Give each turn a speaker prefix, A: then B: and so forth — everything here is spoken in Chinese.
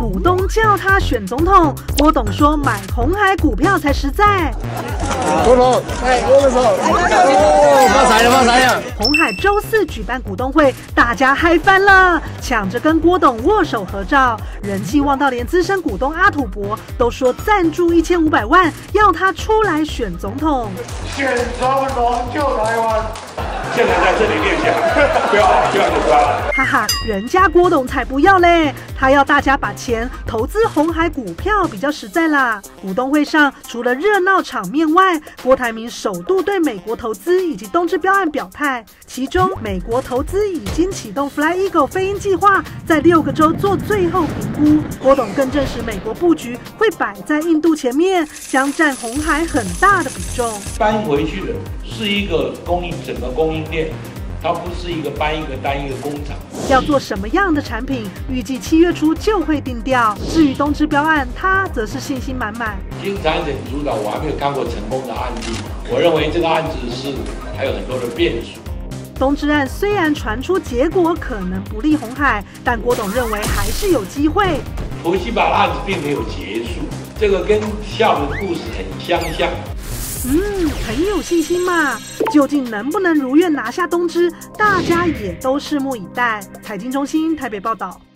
A: 股东叫他选总统，郭董说买鸿海股票才实在。
B: 郭董，握个手，发财了，发财了！
A: 鸿海周4举办股东会，大家嗨翻了，抢着跟郭董握手合照，人气旺到连资深股东阿土伯都说赞助1500万，要他出来选总统。
C: 选总统救台湾。现在在这里练下，不要就抓了。
A: 哈哈，人家郭董才不要嘞，他要大家把钱投资鸿海股票比较实在啦。股东会上除了热闹场面外，郭台铭首度对美国投资以及东芝标案表态，其中美国投资已经启动 Fly Eagle 飞鹰计划，在6个州做最后评估。郭董更证实美国布局会摆在印度前面，将占鸿海很大的比重。
D: 搬回去的是一个整个供应链，它不是一个单一个工厂。
A: 要做什么样的产品，预计7月初就会定调。至于东芝标案，他则是信心满满。
D: 经产审主导，我还没有看过成功的案例。我认为这个案子还有很多的变数。
A: 东芝案虽然传出结果可能不利鸿海，但郭董认为还是有机会。
D: 佛西巴的案子并没有结束，这个跟下午的故事很相像。
A: 很有信心嘛。究竟能不能如愿拿下东芝，大家也都拭目以待。财经中心台北报道。